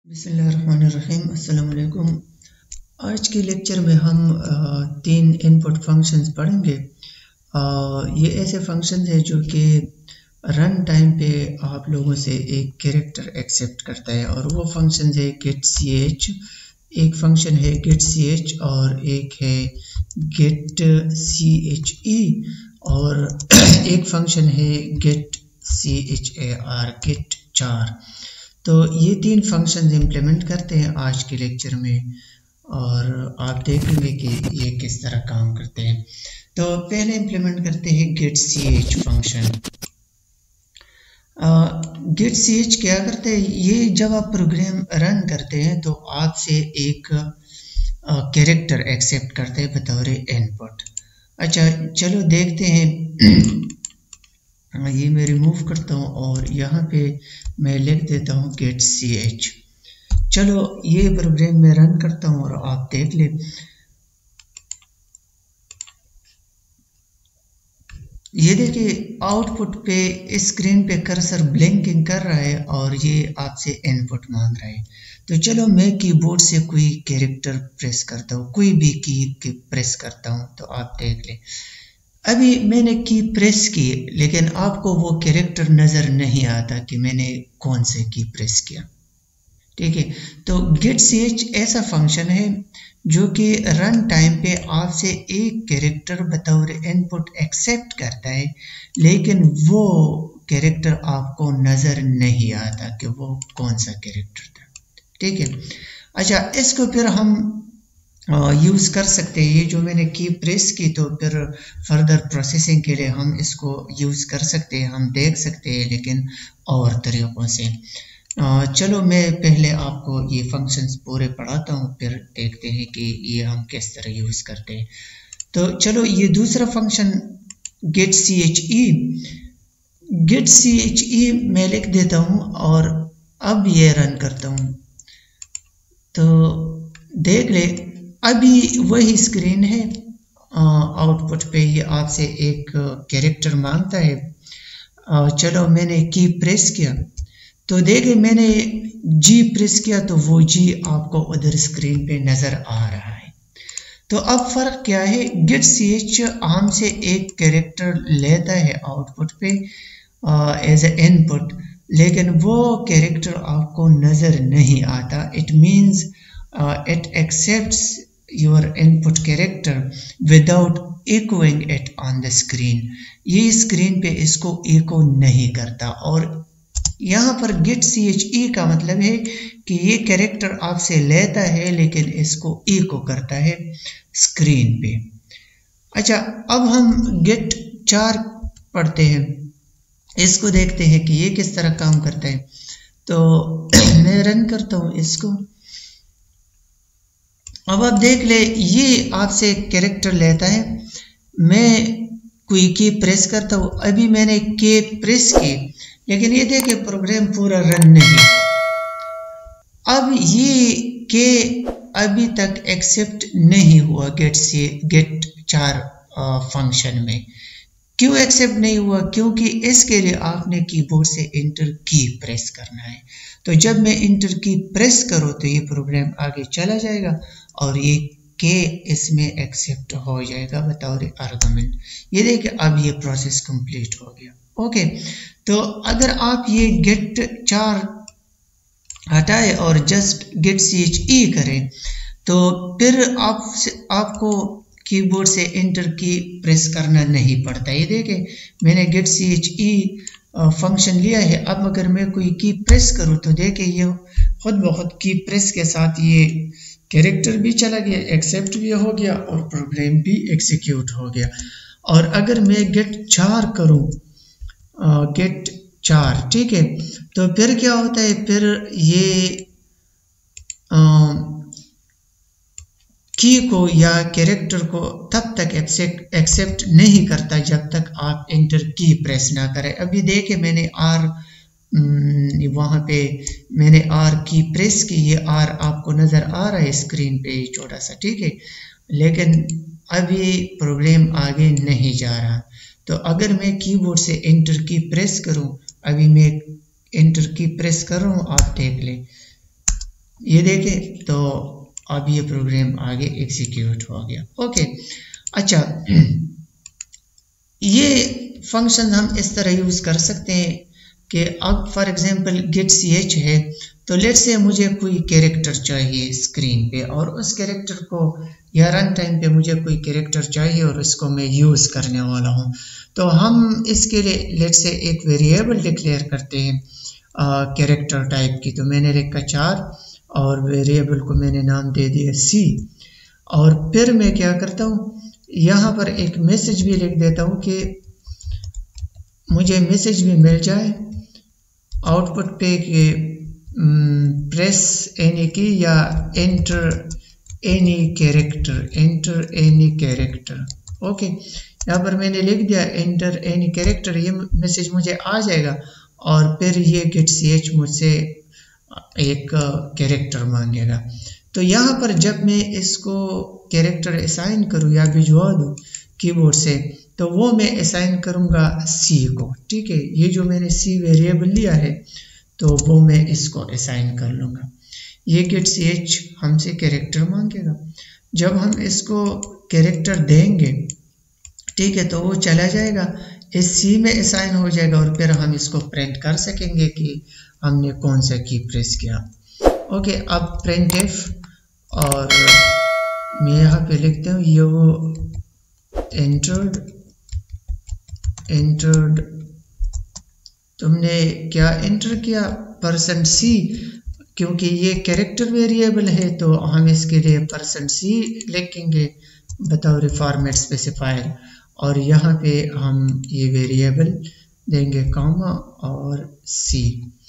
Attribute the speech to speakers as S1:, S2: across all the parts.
S1: बिस्मिल्लाहिर्रहमानिर्रहीम। अस्सलाम वालेकुम। आज के लेक्चर में हम तीन इनपुट फंक्शंस पढ़ेंगे। ये ऐसे फंक्शंस हैं जो कि रन टाइम पे आप लोगों से एक कैरेक्टर एक्सेप्ट करता है और वो फंक्शंस है getch, एक फंक्शन है getch और एक है getche और एक फंक्शन है getchar। तो ये तीन फंक्शंस इम्प्लीमेंट करते हैं आज के लेक्चर में और आप देखेंगे कि ये किस तरह काम करते हैं। तो पहले इम्प्लीमेंट करते हैं getch फंक्शन। getch क्या करते हैं, ये जब आप प्रोग्राम रन करते हैं तो आपसे एक कैरेक्टर एक्सेप्ट करते हैं बतौर इनपुट। अच्छा चलो देखते हैं। ये मैं रिमूव करता हूँ और यहाँ पे मैं लिख देता हूँ getch। चलो ये प्रोग्राम मैं रन करता हूँ और आप देख ले। ये देखिए आउटपुट पे स्क्रीन पे कर्सर ब्लिंकिंग कर रहा है और ये आपसे इनपुट मांग रहा है। तो चलो मैं कीबोर्ड से कोई कैरेक्टर प्रेस करता हूँ, कोई भी की प्रेस करता हूँ तो आप देख ले। अभी मैंने की प्रेस की लेकिन आपको वो कैरेक्टर नज़र नहीं आता कि मैंने कौन से की प्रेस किया। ठीक है, तो getch ऐसा फंक्शन है जो कि रन टाइम पे आपसे एक कैरेक्टर बतौर इनपुट एक्सेप्ट करता है लेकिन वो कैरेक्टर आपको नज़र नहीं आता कि वो कौन सा कैरेक्टर था। ठीक है, अच्छा इसको फिर हम यूज़ कर सकते हैं। ये जो मैंने की प्रेस की तो फिर फर्दर प्रोसेसिंग के लिए हम इसको यूज़ कर सकते हैं, हम देख सकते हैं लेकिन और तरीक़ों से। चलो मैं पहले आपको ये फंक्शंस पूरे पढ़ाता हूँ फिर देखते हैं कि ये हम किस तरह यूज़ करते हैं। तो चलो ये दूसरा फंक्शन getche मैं लिख देता हूँ और अब ये रन करता हूँ तो देख ले अभी वही स्क्रीन है। आउटपुट पे ये आपसे एक कैरेक्टर मांगता है। चलो मैंने की प्रेस किया तो देखिए मैंने जी प्रेस किया तो वो जी आपको उधर स्क्रीन पे नज़र आ रहा है। तो अब फ़र्क क्या है, getch हमसे एक कैरेक्टर लेता है आउटपुट पे एज ए इनपुट लेकिन वो कैरेक्टर आपको नज़र नहीं आता। It means it accepts your input character without echoing it on the screen। ये स्क्रीन पे इसको एको नहीं करता और यहाँ पर getche का मतलब है कि ये कैरेक्टर आपसे लेता है लेकिन इसको एको करता है स्क्रीन पे। अच्छा अब हम getchar पढ़ते हैं, इसको देखते हैं कि ये किस तरह काम करता है। तो मैं रन करता हूँ इसको। अब आप देख ले ये आपसे कैरेक्टर लेता है, मैं कोई की प्रेस करता हूँ। अभी मैंने के प्रेस की लेकिन ये देखे प्रोग्राम पूरा रन नहीं। अब ये के अभी तक एक्सेप्ट नहीं हुआ getchar फंक्शन में। क्यों एक्सेप्ट नहीं हुआ, क्योंकि इसके लिए आपने कीबोर्ड से इंटर की प्रेस करना है। तो जब मैं इंटर की प्रेस करूँ तो ये प्रोग्राम आगे चला जाएगा और ये के इसमें एक्सेप्ट हो जाएगा बतौर आर्गुमेंट। ये देखिए अब ये प्रोसेस कंप्लीट हो गया। ओके, तो अगर आप ये getchar हटाए और जस्ट getche करें तो फिर आपको कीबोर्ड से इंटर की प्रेस करना नहीं पड़ता। ये देखें मैंने getche फंक्शन लिया है। अब अगर मैं कोई की प्रेस करूँ तो देखें ये खुद ब खुद की प्रेस के साथ ये कैरेक्टर भी चला गया, एक्सेप्ट भी हो गया और प्रोग्राम भी एग्जीक्यूट हो गया। और अगर मैं getchar करूँ getchar, ठीक है, तो फिर क्या होता है, फिर ये की को या कैरेक्टर को तब तक एक्सेप्ट नहीं करता जब तक आप इंटर की प्रेस ना करें। अभी देखे मैंने आर वहाँ पे मैंने आर की प्रेस की, ये आर आपको नज़र आ रहा है स्क्रीन पे छोटा सा। ठीक है, लेकिन अभी प्रोग्राम आगे नहीं जा रहा। तो अगर मैं कीबोर्ड से इंटर की प्रेस करूं, अभी मैं इंटर की प्रेस कर रहा हूं, आप देख लें ये देखें तो अब ये प्रोग्राम आगे एग्जीक्यूट हो गया। ओके, अच्छा, ये फंक्शन हम इस तरह यूज कर सकते हैं कि अब फॉर एग्जांपल गेट ch है, तो लेट्स से मुझे कोई कैरेक्टर चाहिए स्क्रीन पे और उस कैरेक्टर को या रन टाइम पे मुझे कोई कैरेक्टर चाहिए और इसको मैं यूज करने वाला हूँ। तो हम इसके लिए लेट्स से एक वेरिएबल डिक्लेयर करते हैं कैरेक्टर टाइप की। तो मैंने लिखा 4 और वेरिएबल को मैंने नाम दे दिया c, और फिर मैं क्या करता हूँ, यहाँ पर एक मैसेज भी लिख देता हूँ कि मुझे मैसेज भी मिल जाए आउटपुट पे कि प्रेस एनी की या एंटर एनी कैरेक्टर। ओके, यहाँ पर मैंने लिख दिया एंटर एनी कैरेक्टर, ये मैसेज मुझे आ जाएगा और फिर ये गेट ch मुझसे एक कैरेक्टर मांगेगा। तो यहाँ पर जब मैं इसको कैरेक्टर असाइन करूँ या भिजवा दूँ कीबोर्ड से, तो वो मैं असाइन करूँगा c को। ठीक है, ये जो मैंने c वेरिएबल लिया है तो वो मैं इसको असाइन कर लूँगा। ये गेट ch हमसे कैरेक्टर मांगेगा, जब हम इसको कैरेक्टर देंगे, ठीक है, तो वो चला जाएगा इस c में असाइन हो जाएगा और फिर हम इसको प्रिंट कर सकेंगे कि हमने कौन सा की प्रेस किया। ओके, अब printf, और मैं यहाँ पे लिखता हूँ ये वो entered तुमने क्या एंटर किया %c, क्योंकि ये कैरेक्टर वेरिएबल है तो हम इसके लिए %c लिखेंगे बतौर फॉर्मेट स्पेसिफायर, और यहाँ पे हम ये वेरिएबल देंगे कॉमा और c।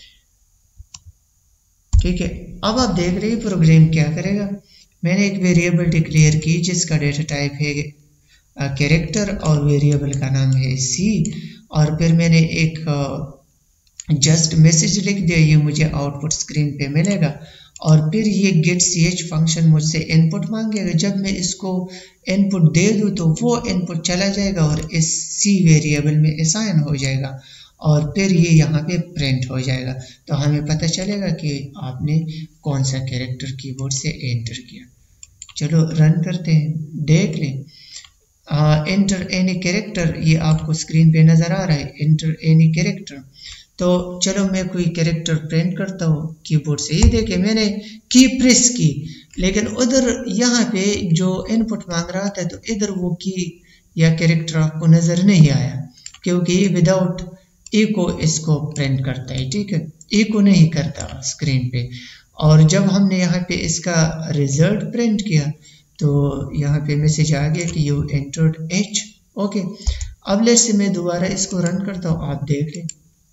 S1: ठीक है, अब आप देख रहे हैं प्रोग्राम क्या करेगा। मैंने एक वेरिएबल डिक्लेयर की जिसका डेटा टाइप है कैरेक्टर और वेरिएबल का नाम है c, और फिर मैंने एक जस्ट मैसेज लिख दिया, ये मुझे आउटपुट स्क्रीन पे मिलेगा, और फिर ये गेट ch फंक्शन मुझसे इनपुट मांगेगा। जब मैं इसको इनपुट दे दूँ तो वो इनपुट चला जाएगा और इस c वेरिएबल में असाइन हो जाएगा और फिर ये यहाँ पे प्रिंट हो जाएगा। तो हमें पता चलेगा कि आपने कौन सा कैरेक्टर कीबोर्ड से एंटर किया। चलो रन करते हैं, देख लें। एंटर एनी कैरेक्टर, ये आपको स्क्रीन पे नज़र आ रहा है, एंटर एनी कैरेक्टर। तो चलो मैं कोई कैरेक्टर प्रिंट करता हूँ कीबोर्ड से। ये देखिए मैंने की प्रेस की, लेकिन उधर यहाँ पे जो इनपुट मांग रहा था तो इधर वो की या कैरेक्टर आपको नज़र नहीं आया, क्योंकि ये विदाउट इको इसको प्रिंट करता है। ठीक है, इको नहीं करता स्क्रीन पे। और जब हमने यहाँ पे इसका रिजल्ट प्रिंट किया तो यहाँ पे मैसेज आ गया कि यू एंटर्ड h। ओके, अब लेट्स से मैं दोबारा इसको रन करता हूँ, आप देख लें।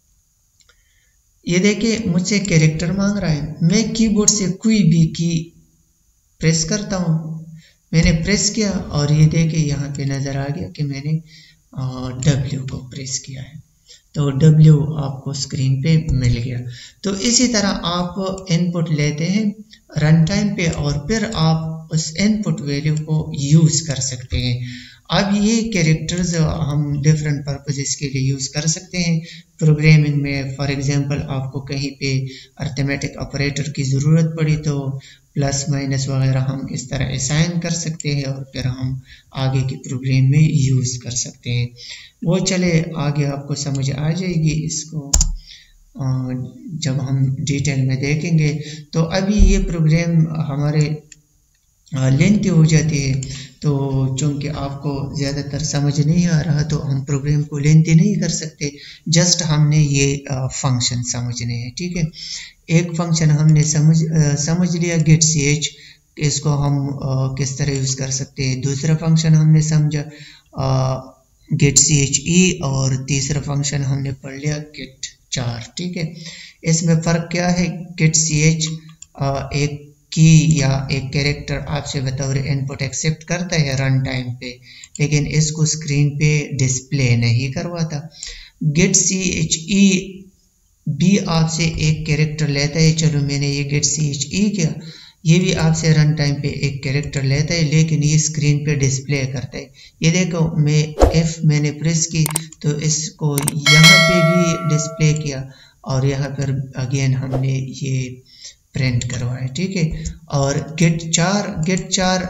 S1: ये देखिए मुझसे कैरेक्टर मांग रहा है, मैं कीबोर्ड से कोई भी की प्रेस करता हूँ, मैंने प्रेस किया और ये देखिए यहाँ पे नज़र आ गया कि मैंने W को प्रेस किया है, तो W आपको स्क्रीन पे मिल गया। तो इसी तरह आप इनपुट लेते हैं रन टाइम पे और फिर आप उस इनपुट वैल्यू को यूज़ कर सकते हैं। अब ये कैरेक्टर्स हम डिफरेंट पर्पसेस के लिए यूज़ कर सकते हैं प्रोग्रामिंग में। फॉर एग्जांपल आपको कहीं पे अरिथमेटिक ऑपरेटर की ज़रूरत पड़ी तो प्लस माइनस वगैरह हम इस तरह असाइन कर सकते हैं और फिर हम आगे के प्रोग्राम में यूज़ कर सकते हैं। वो चले आगे आपको समझ आ जाएगी इसको जब हम डिटेल में देखेंगे। तो अभी ये प्रोग्राम हमारे लेंथी हो जाती है, तो चूँकि आपको ज़्यादातर समझ नहीं आ रहा तो हम प्रोग्राम को लेंथी नहीं कर सकते, जस्ट हमने ये फंक्शन समझने हैं। ठीक है, एक फंक्शन हमने समझ लिया गेट ch, इसको हम किस तरह यूज़ कर सकते हैं। दूसरा फंक्शन हमने समझा गेट che, और तीसरा फंक्शन हमने पढ़ लिया गेट char। ठीक है, इसमें फ़र्क क्या है, गेट ch एक की या एक कैरेक्टर आपसे बतौर इनपुट एक्सेप्ट करता है रन टाइम पे, लेकिन इसको स्क्रीन पे डिस्प्ले नहीं करवाता। गेट che भी आपसे एक कैरेक्टर लेता है, चलो मैंने ये गेट che किया, ये भी आपसे रन टाइम पे एक कैरेक्टर लेता है, लेकिन ये स्क्रीन पे डिस्प्ले करता है। ये देखो मैं F मैंने प्रेस की तो इसको यहाँ पे भी डिस्प्ले किया और यहाँ पर अगेन हमने ये प्रिंट करवाए, ठीक है। और गेट चार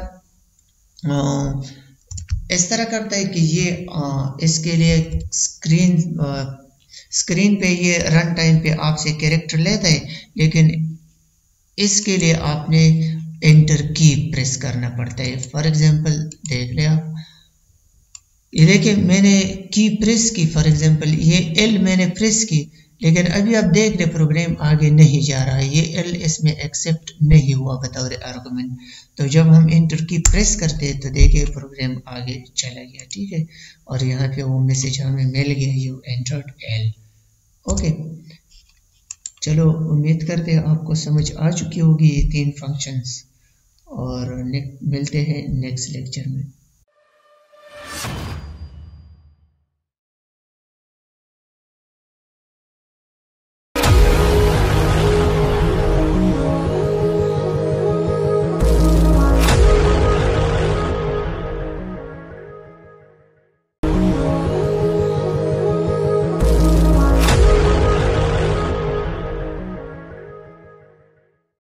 S1: इस तरह करता है कि ये इसके लिए स्क्रीन पे ये रन टाइम पे आपसे कैरेक्टर लेता है, लेकिन इसके लिए आपने एंटर की प्रेस करना पड़ता है। फॉर एग्जांपल देख ले आप, ये देखिए मैंने की प्रेस की, फॉर एग्जांपल ये एल मैंने प्रेस की, लेकिन अभी आप देख रहे प्रोग्राम आगे नहीं जा रहा है, ये एल इसमें एक्सेप्ट नहीं हुआ बतौर आर्गुमेंट। तो जब हम एंटर की प्रेस करते हैं तो देखिए प्रोग्राम आगे चला गया, ठीक है। और यहाँ पे वो मैसेज हमें मिल गया, यू एंटर्ड एल। ओके, चलो उम्मीद करते हैं आपको समझ आ चुकी होगी ये 3 फंक्शंस, और मिलते हैं नेक्स्ट लेक्चर में।